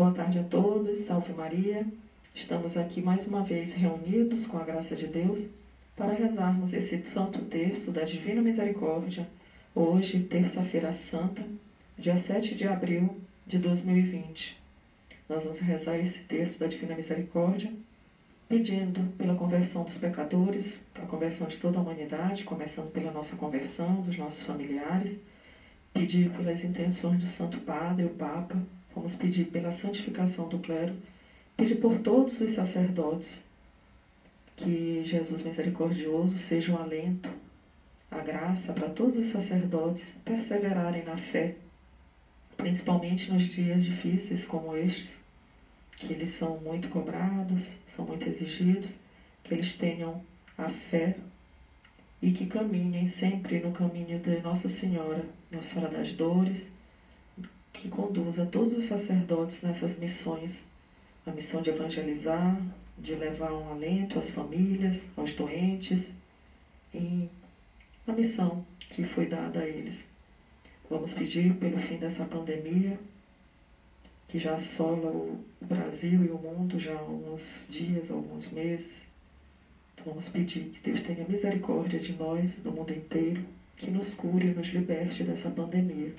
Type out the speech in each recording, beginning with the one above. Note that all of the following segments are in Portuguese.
Boa tarde a todos, salve Maria. Estamos aqui mais uma vez reunidos com a graça de Deus para rezarmos esse Santo Terço da Divina Misericórdia, hoje, terça-feira santa, dia 7 de abril de 2020. Nós vamos rezar esse Terço da Divina Misericórdia, pedindo pela conversão dos pecadores, a conversão de toda a humanidade, começando pela nossa conversão, dos nossos familiares, pedir pelas intenções do Santo Padre, o Papa, vamos pedir pela santificação do clero, pedir por todos os sacerdotes, que Jesus misericordioso seja um alento, a graça para todos os sacerdotes perseverarem na fé, principalmente nos dias difíceis como estes, que eles são muito cobrados, são muito exigidos, que eles tenham a fé e que caminhem sempre no caminho de Nossa Senhora das Dores, que conduza todos os sacerdotes nessas missões, a missão de evangelizar, de levar um alento às famílias, aos doentes, e a missão que foi dada a eles. Vamos pedir pelo fim dessa pandemia, que já assola o Brasil e o mundo já há alguns dias, alguns meses. Vamos pedir que Deus tenha misericórdia de nós, do mundo inteiro, que nos cure e nos liberte dessa pandemia.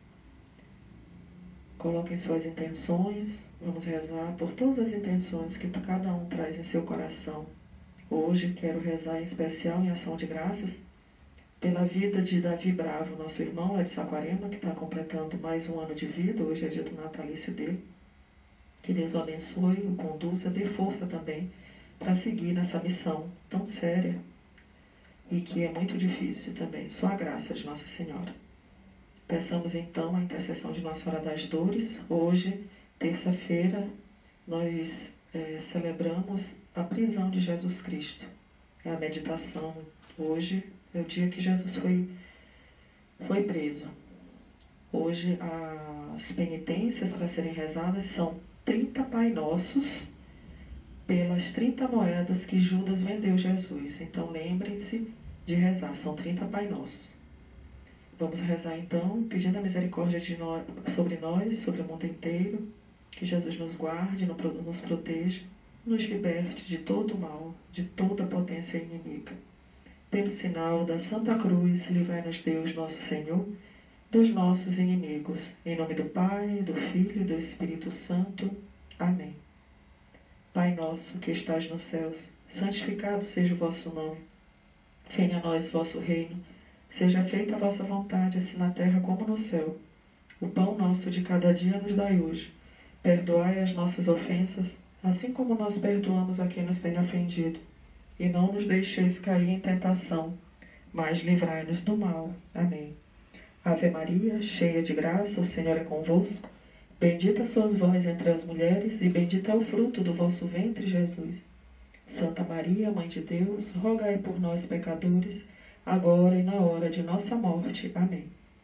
Coloquem suas intenções, vamos rezar por todas as intenções que cada um traz em seu coração. Hoje quero rezar em especial em ação de graças pela vida de Davi Bravo, nosso irmão lá de Saquarema, que está completando mais um ano de vida, hoje é dia do natalício dele. Que Deus o abençoe, o conduza, dê força também para seguir nessa missão tão séria e que é muito difícil também, só a graça de Nossa Senhora. Peçamos então a intercessão de Nossa Senhora das Dores. Hoje, terça-feira, nós celebramos a prisão de Jesus Cristo. É a meditação. Hoje é o dia que Jesus foi preso. Hoje as penitências para serem rezadas são 30 Pai Nossos pelas 30 moedas que Judas vendeu Jesus. Então lembrem-se de rezar, são 30 Pai Nossos. Vamos rezar então, pedindo a misericórdia sobre nós, sobre o mundo inteiro, que Jesus nos guarde, nos proteja, nos liberte de todo o mal, de toda a potência inimiga. Pelo sinal da Santa Cruz, livrai-nos Deus, nosso Senhor, dos nossos inimigos. Em nome do Pai, do Filho e do Espírito Santo. Amém. Pai nosso, que estais nos céus, santificado seja o vosso nome. Venha a nós o vosso reino. Seja feita a vossa vontade, assim na terra como no céu. O pão nosso de cada dia nos dai hoje. Perdoai as nossas ofensas, assim como nós perdoamos a quem nos tem ofendido. E não nos deixeis cair em tentação, mas livrai-nos do mal. Amém. Ave Maria, cheia de graça, o Senhor é convosco. Bendita sois vós entre as mulheres, e bendito é o fruto do vosso ventre, Jesus. Santa Maria, Mãe de Deus, rogai por nós, pecadores, agora e na hora de nossa morte. Amém.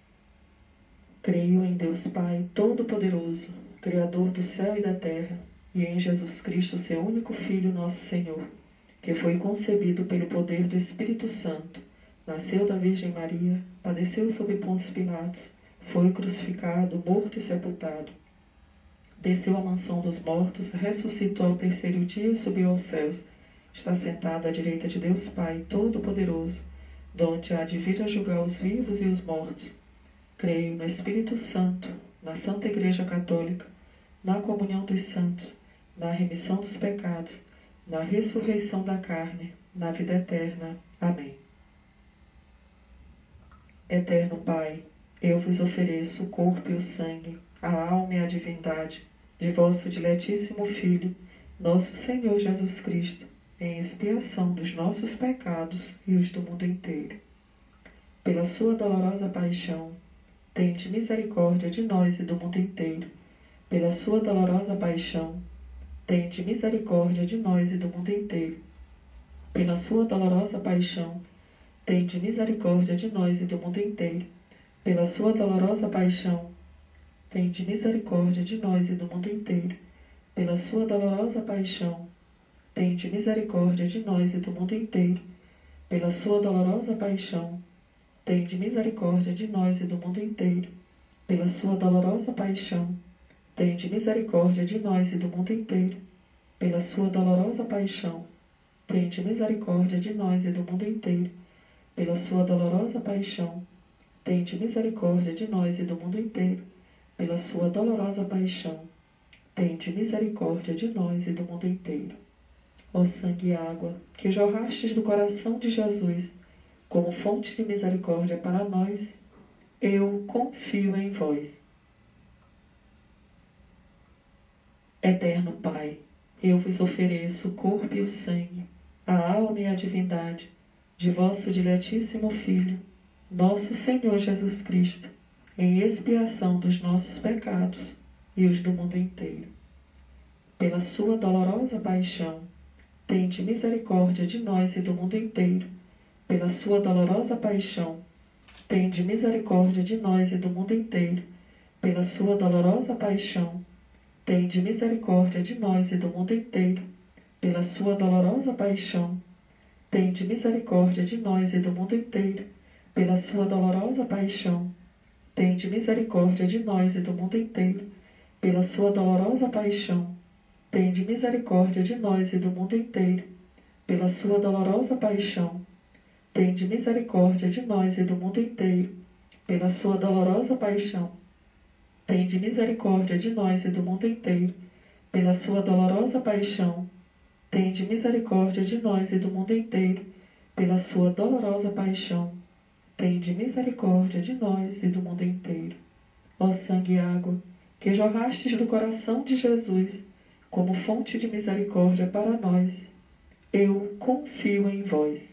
Creio em Deus Pai Todo-Poderoso, Criador do céu e da terra, e em Jesus Cristo, seu único Filho, nosso Senhor, que foi concebido pelo poder do Espírito Santo, nasceu da Virgem Maria, padeceu sob Pôncio Pilatos, foi crucificado, morto e sepultado. Desceu à mansão dos mortos, ressuscitou ao terceiro dia e subiu aos céus. Está sentado à direita de Deus Pai Todo-Poderoso, donde há de vir a julgar os vivos e os mortos. Creio no Espírito Santo, na Santa Igreja Católica, na comunhão dos santos, na remissão dos pecados, na ressurreição da carne, na vida eterna. Amém. Eterno Pai, eu vos ofereço o corpo e o sangue, a alma e a divindade de vosso diletíssimo Filho, nosso Senhor Jesus Cristo, em expiação dos nossos pecados e os do mundo inteiro. Pela sua dolorosa paixão, tende misericórdia de nós e do mundo inteiro. Pela sua dolorosa paixão, tende misericórdia de nós e do mundo inteiro. Pela sua dolorosa paixão, tende misericórdia de nós e do mundo inteiro. Pela sua dolorosa paixão, tende misericórdia de nós e do mundo inteiro. Pela sua dolorosa paixão, tende misericórdia de nós e do mundo inteiro. Pela sua dolorosa paixão, tende misericórdia de nós e do mundo inteiro. Pela sua dolorosa paixão, tende misericórdia de nós e do mundo inteiro. Pela sua dolorosa paixão, tende misericórdia de nós e do mundo inteiro. Pela sua dolorosa paixão, tende misericórdia de nós e do mundo inteiro. Pela sua dolorosa paixão, tende misericórdia de nós e do mundo inteiro. Ó sangue e água, que jorrastes do coração de Jesus, como fonte de misericórdia para nós, eu confio em vós. Eterno Pai, eu vos ofereço o corpo e o sangue, a alma e a divindade de vosso diletíssimo Filho, nosso Senhor Jesus Cristo, em expiação dos nossos pecados e os do mundo inteiro. Pela sua dolorosa paixão, tende misericórdia de nós e do mundo inteiro. Pela sua dolorosa paixão, tende misericórdia de nós e do mundo inteiro. Pela sua dolorosa paixão, tende misericórdia de nós e do mundo inteiro. Pela sua dolorosa paixão, tende misericórdia de nós e do mundo inteiro. Pela sua dolorosa paixão, tende misericórdia de nós e do mundo inteiro. Pela sua dolorosa paixão, tende misericórdia de nós e do mundo inteiro. Pela sua dolorosa paixão, tende misericórdia de nós e do mundo inteiro. Pela sua dolorosa paixão, tende misericórdia de nós e do mundo inteiro. Pela sua dolorosa paixão, tende misericórdia de nós e do mundo inteiro. Pela sua dolorosa paixão, tende misericórdia de nós e do mundo inteiro. Ó sangue e água, que jorrastes do coração de Jesus, como fonte de misericórdia para nós, eu confio em vós.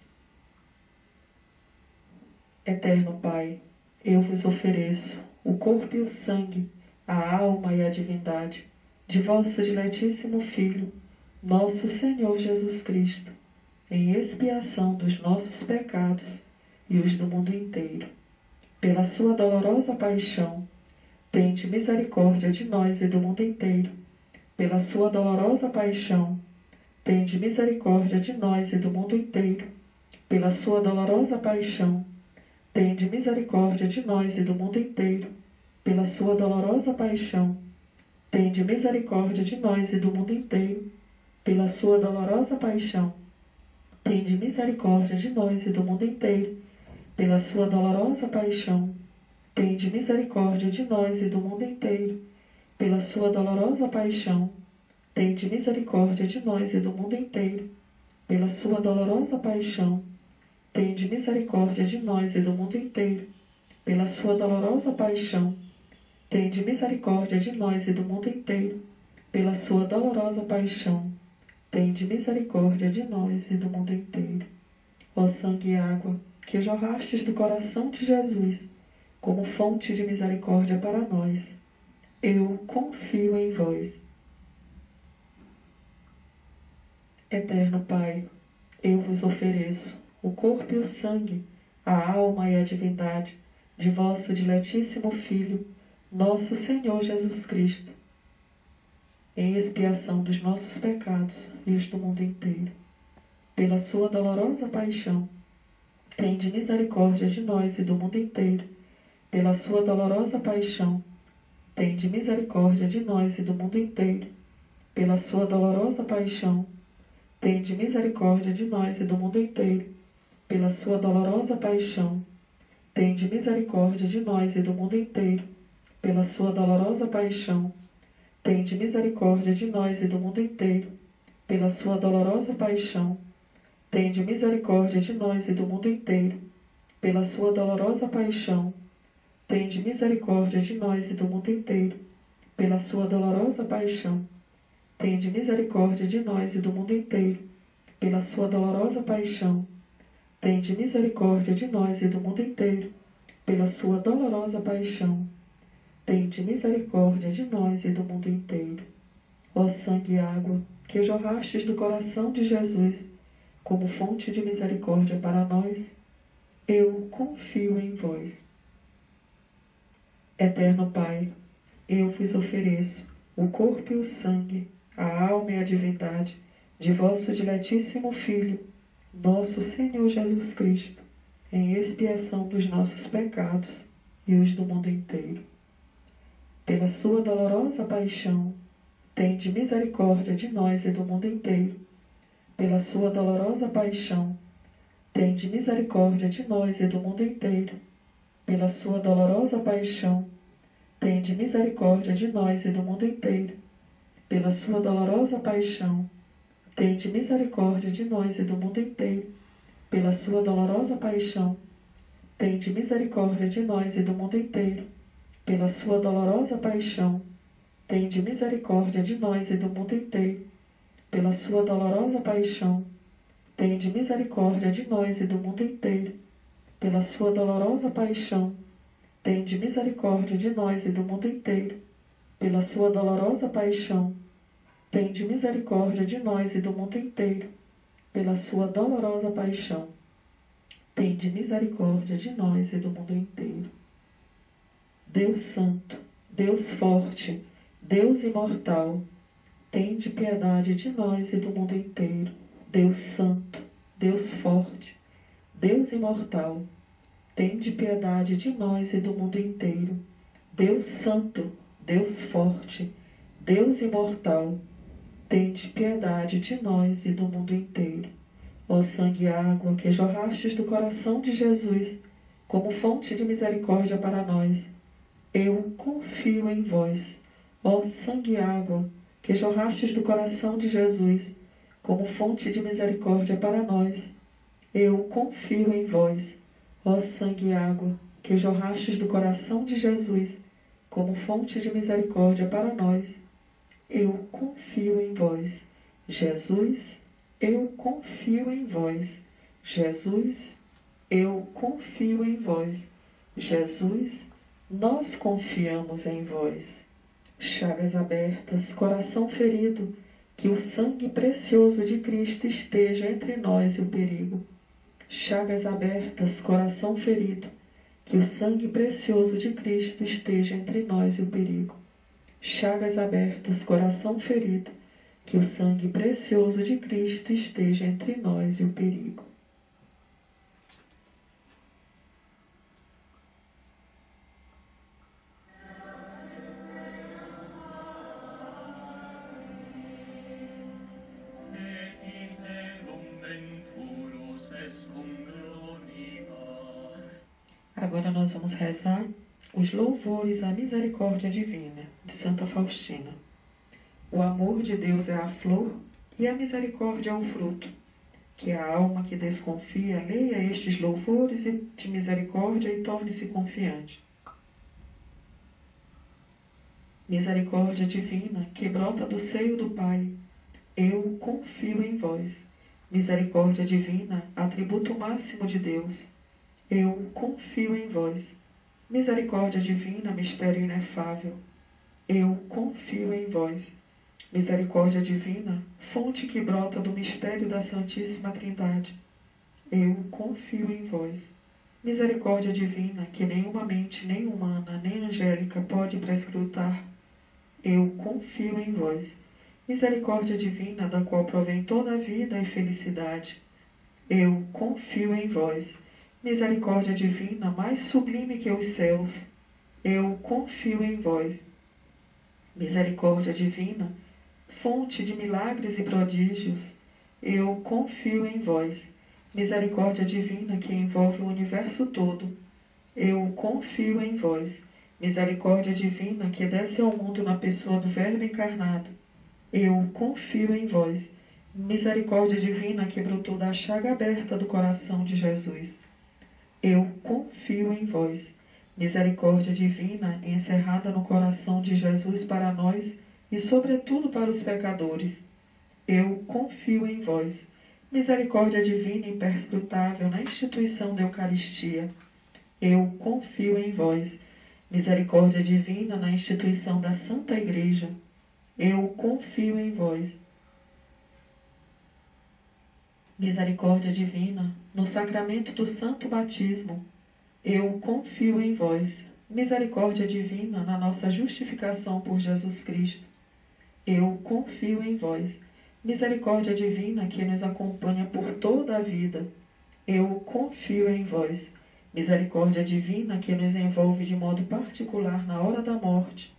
Eterno Pai, eu vos ofereço o corpo e o sangue, a alma e a divindade de vosso diletíssimo Filho, nosso Senhor Jesus Cristo, em expiação dos nossos pecados e os do mundo inteiro. Pela sua dolorosa paixão, tende misericórdia de nós e do mundo inteiro. Pela sua dolorosa paixão, tende misericórdia de nós e do mundo inteiro. Pela sua dolorosa paixão, tende misericórdia de nós e do mundo inteiro. Pela sua dolorosa paixão, tende misericórdia de nós e do mundo inteiro. Pela sua dolorosa paixão, tende misericórdia de nós e do mundo inteiro. Pela sua dolorosa paixão, tende misericórdia de nós e do mundo inteiro. Pela sua dolorosa paixão, tende misericórdia de nós e do mundo inteiro. Pela sua dolorosa paixão, tende misericórdia de nós e do mundo inteiro. Pela sua dolorosa paixão, tende misericórdia de nós e do mundo inteiro. Pela sua dolorosa paixão, tende misericórdia de nós e do mundo inteiro. Ó sangue e água, que jorrastes do coração de Jesus, como fonte de misericórdia para nós, eu confio em vós. Eterno Pai, eu vos ofereço o corpo e o sangue, a alma e a divindade de vosso diletíssimo Filho, nosso Senhor Jesus Cristo, em expiação dos nossos pecados e os do mundo inteiro. Pela sua dolorosa paixão, tende misericórdia de nós e do mundo inteiro. Pela sua dolorosa paixão, tende misericórdia de nós e do mundo inteiro. Pela sua dolorosa paixão, tende misericórdia de nós e do mundo inteiro. Pela sua dolorosa paixão, tende misericórdia de nós e do mundo inteiro. Pela sua dolorosa paixão, tende misericórdia de nós e do mundo inteiro. Pela sua dolorosa paixão, tende misericórdia de nós e do mundo inteiro. Pela sua dolorosa paixão, tende misericórdia de nós e do mundo inteiro. Pela sua dolorosa paixão, tende misericórdia de nós e do mundo inteiro. Pela sua dolorosa paixão, tende misericórdia de nós e do mundo inteiro. Pela sua dolorosa paixão, tende misericórdia de nós e do mundo inteiro. Ó sangue e água, que jorrastes do coração de Jesus, como fonte de misericórdia para nós, eu confio em vós. Eterno Pai, eu vos ofereço o corpo e o sangue, a alma e a divindade de vosso diletíssimo Filho, nosso Senhor Jesus Cristo, em expiação dos nossos pecados e os do mundo inteiro. pela sua dolorosa paixão, tende misericórdia de nós e do mundo inteiro. Pela sua dolorosa paixão, tende misericórdia de nós e do mundo inteiro. Pela sua dolorosa paixão, tende misericórdia de nós e do mundo inteiro. Pela sua dolorosa paixão, tende misericórdia de nós e do mundo inteiro. Pela sua dolorosa paixão, tende misericórdia de nós e do mundo inteiro. Pela sua dolorosa paixão, tende misericórdia de nós e do mundo inteiro. Pela sua dolorosa paixão, tende misericórdia de nós e do mundo inteiro. Pela sua dolorosa paixão, tende misericórdia de nós e do mundo inteiro. Pela sua dolorosa paixão, tende misericórdia de nós e do mundo inteiro. Pela sua dolorosa paixão, tende misericórdia de nós e do mundo inteiro. Deus Santo, Deus Forte, Deus Imortal, tende piedade de nós e do mundo inteiro. Deus Santo, Deus Forte, Deus Imortal, tende piedade de nós e do mundo inteiro. Deus Santo, Deus Forte, Deus Imortal, tende piedade de nós e do mundo inteiro. Ó sangue e água que jorrastes do coração de Jesus como fonte de misericórdia para nós, eu confio em vós. Ó sangue e água que jorrastes do coração de Jesus como fonte de misericórdia para nós, eu confio em vós. Ó sangue e água que jorrastes do coração de Jesus como fonte de misericórdia para nós, eu confio em vós. Jesus, eu confio em vós. Jesus, eu confio em vós. Jesus, nós confiamos em vós. Chagas abertas, coração ferido, que o sangue precioso de Cristo esteja entre nós e o perigo. Chagas abertas, coração ferido, que o sangue precioso de Cristo esteja entre nós e o perigo. Chagas abertas, coração ferido, que o sangue precioso de Cristo esteja entre nós e o perigo. Agora nós vamos rezar os louvores à misericórdia divina de Santa Faustina. O amor de Deus é a flor e a misericórdia é o fruto. Que a alma que desconfia leia estes louvores de misericórdia e torne-se confiante. Misericórdia divina que brota do seio do Pai, eu confio em vós. Misericórdia divina, atributo máximo de Deus, eu confio em vós. Misericórdia divina, mistério inefável, eu confio em vós. Misericórdia divina, fonte que brota do mistério da Santíssima Trindade, eu confio em vós. Misericórdia divina, que nenhuma mente, nem humana, nem angélica pode prescrutar, eu confio em vós. Misericórdia divina, da qual provém toda a vida e felicidade, eu confio em vós. Misericórdia divina, mais sublime que os céus, eu confio em vós. Misericórdia divina, fonte de milagres e prodígios, eu confio em vós. Misericórdia divina que envolve o universo todo, eu confio em vós. Misericórdia divina que desce ao mundo na pessoa do Verbo encarnado, eu confio em vós. Misericórdia divina que brotou da chaga aberta do coração de Jesus, eu confio em vós. Misericórdia divina encerrada no coração de Jesus para nós e sobretudo para os pecadores, eu confio em vós. Misericórdia divina imperscrutável na instituição da Eucaristia, eu confio em vós. Misericórdia divina na instituição da Santa Igreja, eu confio em vós. Misericórdia divina no sacramento do Santo Batismo, eu confio em vós. Misericórdia divina na nossa justificação por Jesus Cristo, eu confio em vós. Misericórdia divina que nos acompanha por toda a vida, eu confio em vós. Misericórdia divina que nos envolve de modo particular na hora da morte,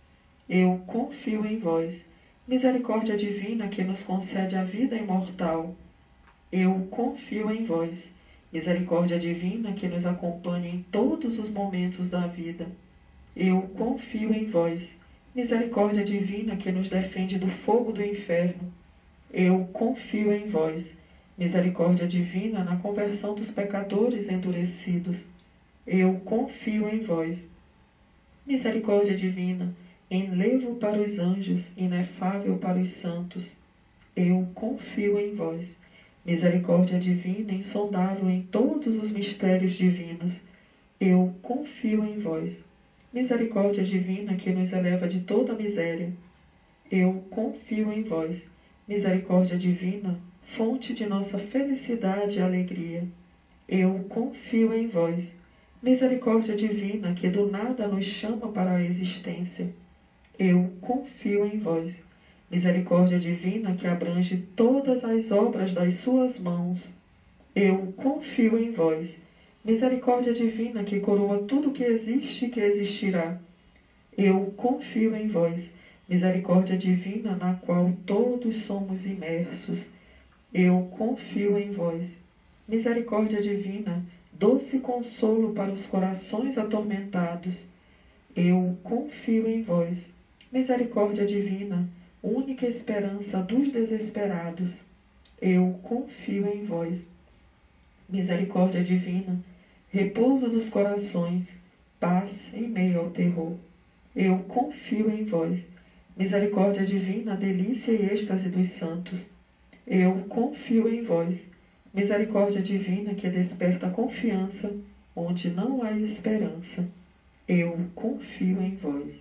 Eu confio em vós. Misericórdia divina que nos concede a vida imortal, eu confio em vós. Misericórdia divina que nos acompanha em todos os momentos da vida, eu confio em vós. Misericórdia divina que nos defende do fogo do inferno, eu confio em vós. Misericórdia divina na conversão dos pecadores endurecidos, eu confio em vós. Misericórdia divina, enlevo para os anjos, inefável para os santos, eu confio em vós. Misericórdia divina, insondável em todos os mistérios divinos, eu confio em vós. Misericórdia divina que nos eleva de toda miséria, eu confio em vós. Misericórdia divina, fonte de nossa felicidade e alegria, eu confio em vós. Misericórdia divina que do nada nos chama para a existência, eu confio em vós. Misericórdia divina que abrange todas as obras das suas mãos, eu confio em vós. Misericórdia divina que coroa tudo que existe e que existirá, eu confio em vós. Misericórdia divina na qual todos somos imersos, eu confio em vós. Misericórdia divina, doce consolo para os corações atormentados, eu confio em vós. Misericórdia divina, única esperança dos desesperados, eu confio em vós. Misericórdia divina, repouso dos corações, paz em meio ao terror, eu confio em vós. Misericórdia divina, delícia e êxtase dos santos, eu confio em vós. Misericórdia divina que desperta a confiança onde não há esperança, eu confio em vós.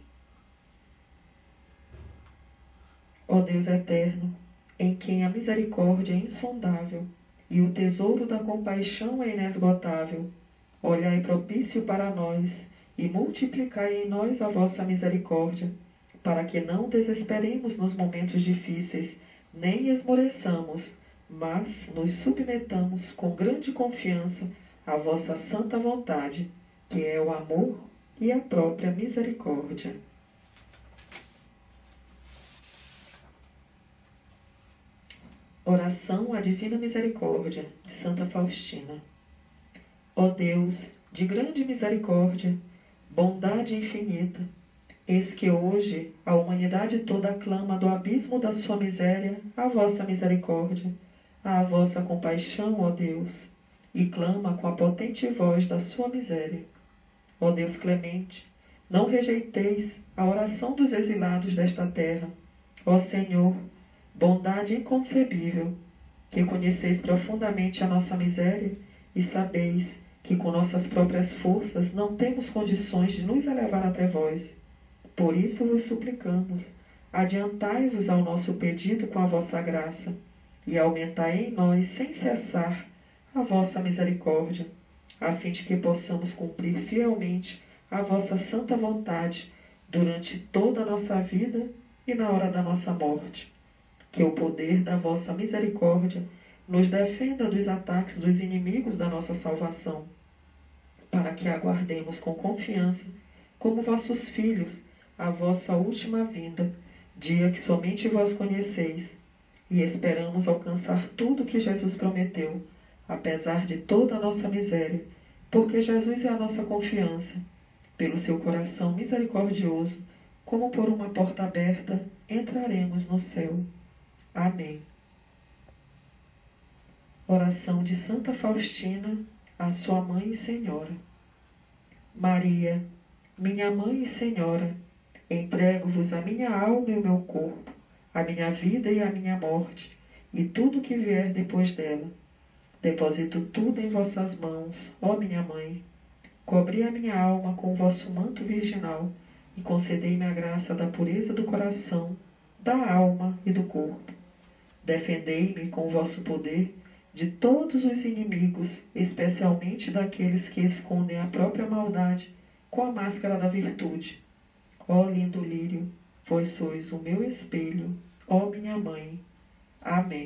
Ó Deus eterno, em quem a misericórdia é insondável e o tesouro da compaixão é inesgotável, olhai propício para nós e multiplicai em nós a vossa misericórdia, para que não desesperemos nos momentos difíceis, nem esmoreçamos, mas nos submetamos com grande confiança à vossa santa vontade, que é o amor e a própria misericórdia. Oração à Divina Misericórdia, de Santa Faustina. Ó Deus, de grande misericórdia, bondade infinita, eis que hoje a humanidade toda aclama do abismo da sua miséria a vossa misericórdia, à vossa compaixão, ó Deus, e clama com a potente voz da sua miséria. Ó Deus clemente, não rejeiteis a oração dos exilados desta terra. Ó Senhor, bondade inconcebível, que conheceis profundamente a nossa miséria e sabeis que com nossas próprias forças não temos condições de nos elevar até vós. Por isso vos suplicamos, adiantai-vos ao nosso pedido com a vossa graça, e aumentai em nós, sem cessar, a vossa misericórdia, a fim de que possamos cumprir fielmente a vossa santa vontade durante toda a nossa vida e na hora da nossa morte. Que o poder da vossa misericórdia nos defenda dos ataques dos inimigos da nossa salvação, para que aguardemos com confiança, como vossos filhos, a vossa última vinda, dia que somente vós conheceis, e esperamos alcançar tudo que Jesus prometeu, apesar de toda a nossa miséria, porque Jesus é a nossa confiança. Pelo seu coração misericordioso, como por uma porta aberta, entraremos no céu. Amém. Oração de Santa Faustina à sua Mãe e Senhora. Maria, minha Mãe e Senhora, entrego-vos a minha alma e o meu corpo, a minha vida e a minha morte, e tudo que vier depois dela. Deposito tudo em vossas mãos, ó minha Mãe. Cobri a minha alma com o vosso manto virginal e concedei-me a graça da pureza do coração, da alma e do corpo. Defendei-me com o vosso poder de todos os inimigos, especialmente daqueles que escondem a própria maldade com a máscara da virtude. Ó lindo lírio, vós sois o meu espelho, ó minha Mãe. Amém.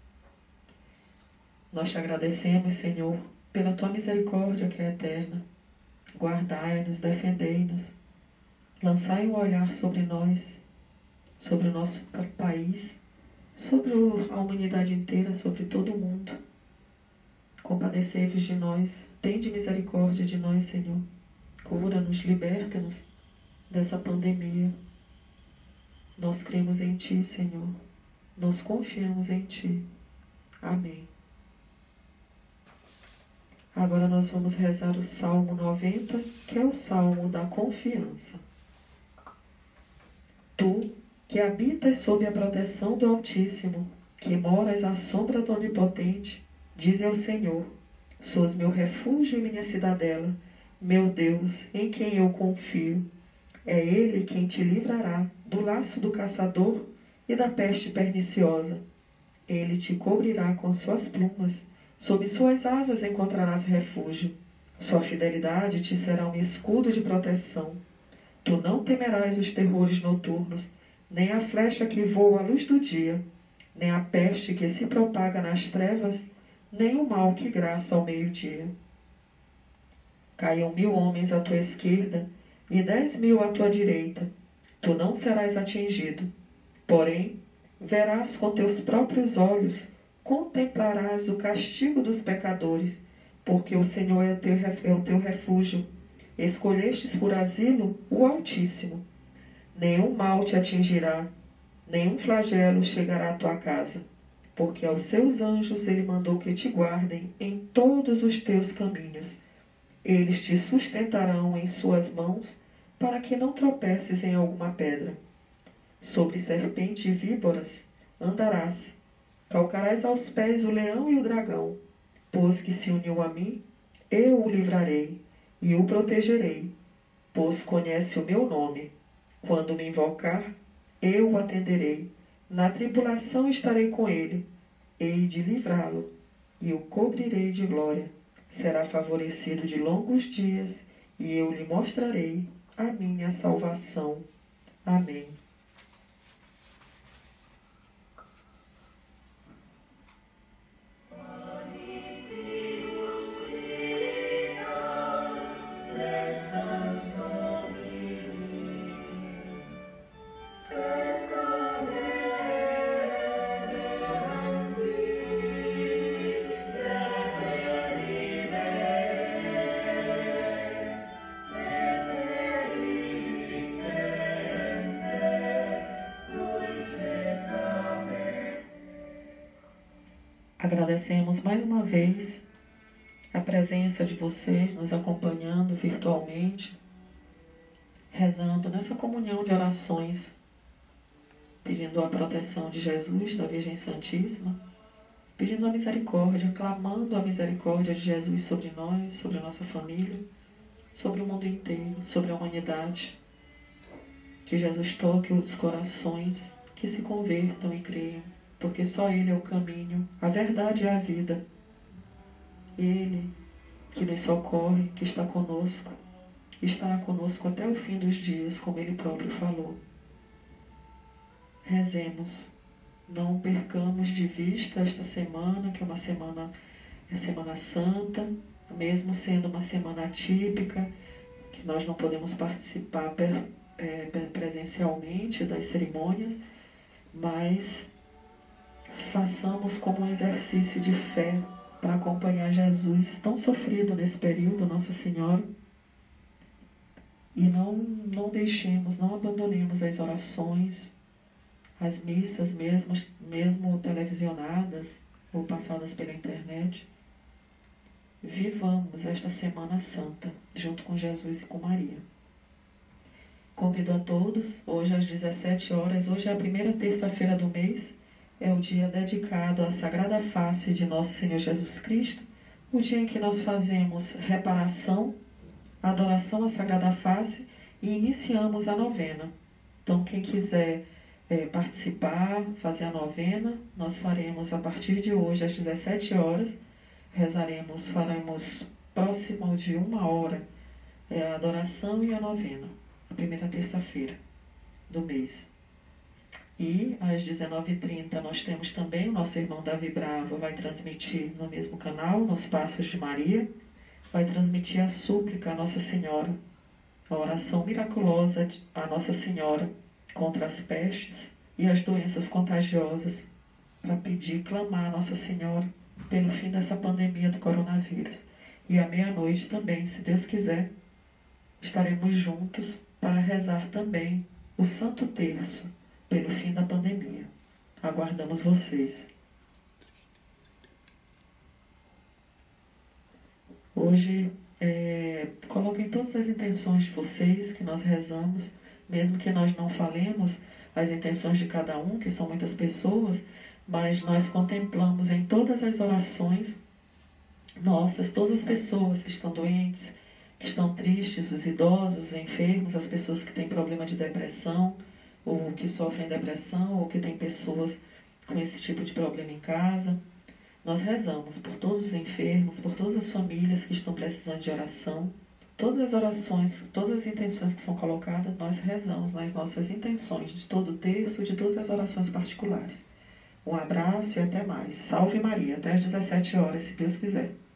Nós te agradecemos, Senhor, pela tua misericórdia que é eterna. Guardai-nos, defendei-nos. lançai um olhar sobre nós, sobre o nosso país, sobre a humanidade inteira, sobre todo o mundo. Compadecei-vos de nós, tende misericórdia de nós, Senhor. Cura-nos, liberta-nos dessa pandemia. Nós cremos em Ti, Senhor. Nós confiamos em Ti. Amém. Agora nós vamos rezar o Salmo 90, que é o Salmo da confiança. Tu, que habitas sob a proteção do Altíssimo, que moras à sombra do Onipotente, dize ao Senhor: sois meu refúgio e minha cidadela, meu Deus, em quem eu confio. É Ele quem te livrará do laço do caçador e da peste perniciosa. Ele te cobrirá com suas plumas, sob suas asas encontrarás refúgio. Sua fidelidade te será um escudo de proteção. Tu não temerás os terrores noturnos, nem a flecha que voa à luz do dia, nem a peste que se propaga nas trevas, nem o mal que graça ao meio-dia. Caiam 1000 homens à tua esquerda e 10.000 à tua direita. Tu não serás atingido. Porém, verás com teus próprios olhos, contemplarás o castigo dos pecadores, porque o Senhor é o teu refúgio. Escolhestes por asilo o Altíssimo. Nenhum mal te atingirá, nenhum flagelo chegará à tua casa, porque aos seus anjos ele mandou que te guardem em todos os teus caminhos. Eles te sustentarão em suas mãos, para que não tropeces em alguma pedra. Sobre serpente e víboras andarás, calcarás aos pés o leão e o dragão. Pois que se uniu a mim, eu o livrarei e o protegerei, pois conhece o meu nome. Quando me invocar, eu o atenderei. Na tribulação estarei com ele, hei de livrá-lo e o cobrirei de glória. Será favorecido de longos dias, e eu lhe mostrarei a minha salvação. Amém. Agradecemos mais uma vez a presença de vocês nos acompanhando virtualmente, rezando nessa comunhão de orações, pedindo a proteção de Jesus, da Virgem Santíssima, pedindo a misericórdia, clamando a misericórdia de Jesus sobre nós, sobre a nossa família, sobre o mundo inteiro, sobre a humanidade. Que Jesus toque os corações, que se convertam e creiam, porque só Ele é o caminho, a verdade e a vida. Ele que nos socorre, que está conosco, estará conosco até o fim dos dias, como Ele próprio falou. Rezemos, não percamos de vista esta semana, que é Semana Santa, mesmo sendo uma semana atípica, que nós não podemos participar presencialmente das cerimônias, mas façamos como um exercício de fé para acompanhar Jesus, tão sofrido nesse período, Nossa Senhora, e não deixemos, não abandonemos as orações, as missas mesmo televisionadas ou passadas pela internet. Vivamos esta Semana Santa junto com Jesus e com Maria. Convido a todos, hoje às 17 horas, hoje é a primeira terça-feira do mês, é o dia dedicado à Sagrada Face de Nosso Senhor Jesus Cristo, o dia em que nós fazemos reparação, adoração à Sagrada Face e iniciamos a novena. Então, quem quiser participar, fazer a novena, nós faremos a partir de hoje às 17 horas, faremos próximo de 1 hora a adoração e a novena, a primeira terça-feira do mês. E às 19h30 nós temos também o nosso irmão Davi Bravo, vai transmitir no mesmo canal, nos Passos de Maria, vai transmitir a súplica à Nossa Senhora, a oração miraculosa à Nossa Senhora contra as pestes e as doenças contagiosas, para pedir, clamar a Nossa Senhora pelo fim dessa pandemia do coronavírus. E à meia-noite também, se Deus quiser, estaremos juntos para rezar também o Santo Terço pelo fim da pandemia. Aguardamos vocês. Hoje, coloquem todas as intenções de vocês que nós rezamos, mesmo que nós não falemos as intenções de cada um, que são muitas pessoas, mas nós contemplamos em todas as orações nossas, todas as pessoas que estão doentes, que estão tristes, os idosos, os enfermos, as pessoas que têm problema de depressão, ou que sofrem depressão, ou que têm pessoas com esse tipo de problema em casa. Nós rezamos por todos os enfermos, por todas as famílias que estão precisando de oração. Todas as orações, todas as intenções que são colocadas, nós rezamos nas nossas intenções, de todo o terço, de todas as orações particulares. Um abraço e até mais. Salve Maria, até às 17 horas, se Deus quiser.